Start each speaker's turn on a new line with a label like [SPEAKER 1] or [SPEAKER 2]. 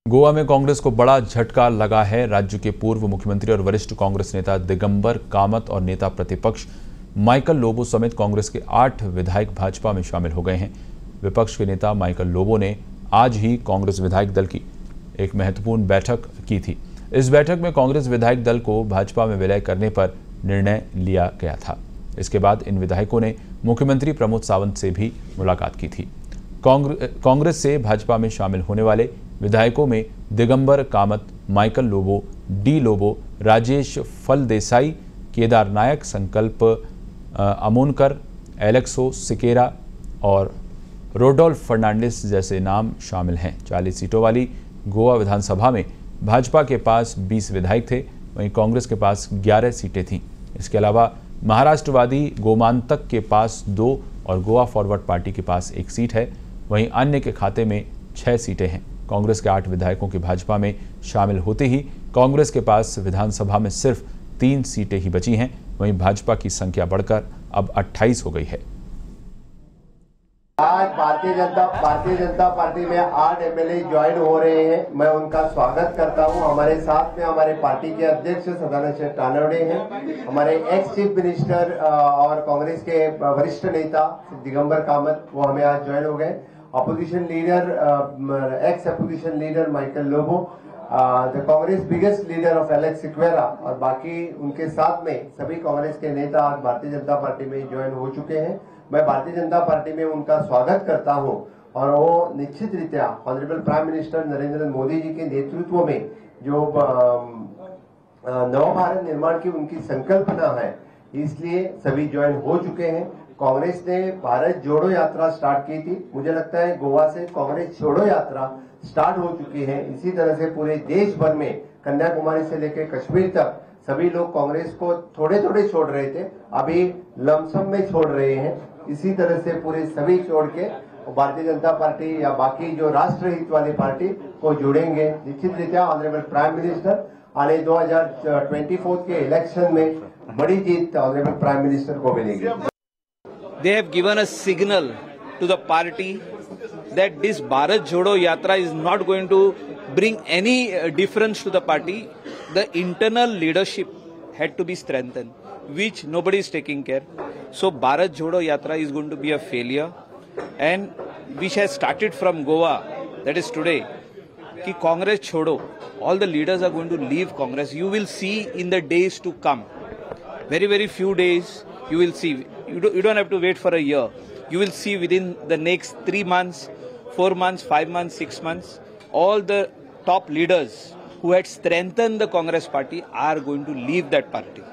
[SPEAKER 1] गोवा में कांग्रेस को बड़ा झटका लगा है। राज्य के पूर्व मुख्यमंत्री और वरिष्ठ कांग्रेस नेता दिगंबर कामत और नेता प्रतिपक्ष माइकल लोबो समेत कांग्रेस के 8 विधायक भाजपा में शामिल हो गए हैं। विपक्ष के नेता माइकल लोबो ने आज ही कांग्रेस विधायक दल की एक महत्वपूर्ण बैठक की थी। इस बैठक में कांग्रेस विधायक दल को भाजपा में विलय करने पर निर्णय लिया गया था। इसके बाद इन विधायकों ने मुख्यमंत्री प्रमोद सावंत से भी मुलाकात की थी। कांग्रेस से भाजपा में शामिल होने वाले विधायकों में दिगंबर कामत, माइकल लोबो, डी लोबो, राजेश फलदेसाई, केदार नायक, संकल्प अमोनकर, एलेक्सो सिकेरा और रोडोल्फ फर्नांडिस जैसे नाम शामिल हैं। 40 सीटों वाली गोवा विधानसभा में भाजपा के पास 20 विधायक थे, वहीं कांग्रेस के पास 11 सीटें थीं। इसके अलावा महाराष्ट्रवादी गोमांतक के पास 2 और गोवा फॉरवर्ड पार्टी के पास 1 सीट है। वहीं अन्य के खाते में 6 सीटें हैं। कांग्रेस के 8 विधायकों के भाजपा में शामिल होते ही कांग्रेस के पास विधानसभा में सिर्फ 3 सीटें ही बची हैं। वहीं भाजपा की संख्या बढ़कर अब 28 हो गई है।
[SPEAKER 2] आज भारतीय जनता पार्टी में 8 एमएलए ज्वाइन हो रहे हैं। मैं उनका स्वागत करता हूं। हमारे साथ में हमारे पार्टी के अध्यक्ष सदानंद तानवड़े हैं, हमारे एक्स चीफ मिनिस्टर और कांग्रेस के वरिष्ठ नेता दिगंबर कामत, वो हमें आज ज्वाइन हो गए। Opposition leader, ex opposition leader Michael Lobo, the Congress biggest leader of Alex Sequeira, और बाकी उनके साथ में सभी कांग्रेस के नेता आज भारतीय जनता पार्टी में ज्वाइन हो चुके हैं। मैं भारतीय जनता पार्टी में उनका स्वागत करता हूं और वो निश्चित रीत्या honourable prime minister Narendra Modi ji के नेतृत्व में जो नव भारत निर्माण की उनकी संकल्पना है, इसलिए सभी ज्वाइन हो चुके हैं। कांग्रेस ने भारत जोड़ो यात्रा स्टार्ट की थी। मुझे लगता है गोवा से कांग्रेस छोड़ो यात्रा स्टार्ट हो चुकी है। इसी तरह से पूरे देश भर में कन्याकुमारी से लेकर कश्मीर तक सभी लोग कांग्रेस को थोड़े थोड़े छोड़ रहे थे, अभी लमसम में छोड़ रहे हैं। इसी तरह से पूरे सभी छोड़ के भारतीय जनता पार्टी या बाकी जो राष्ट्रहित वाली पार्टी को जुड़ेंगे। निश्चित रीत्या ऑनरेबल प्राइम मिनिस्टर आने 2024 के इलेक्शन में बड़ी जीत ऑनरेबल प्राइम मिनिस्टर को मिलेगी।
[SPEAKER 3] They have given a signal to the party that this Bharat Jodo Yatra is not going to bring any difference to the party. The internal leadership had to be strengthened, which nobody is taking care. So Bharat Jodo Yatra is going to be a failure, and which has started from Goa, that is today. Ki Congress Chodo, all the leaders are going to leave Congress. You will see in the days to come. Very few days you will see. You don't have to wait for a year. You will see within the next 3 months, 4 months, 5 months, 6 months, all the top leaders who had strengthened the Congress party are going to leave that party.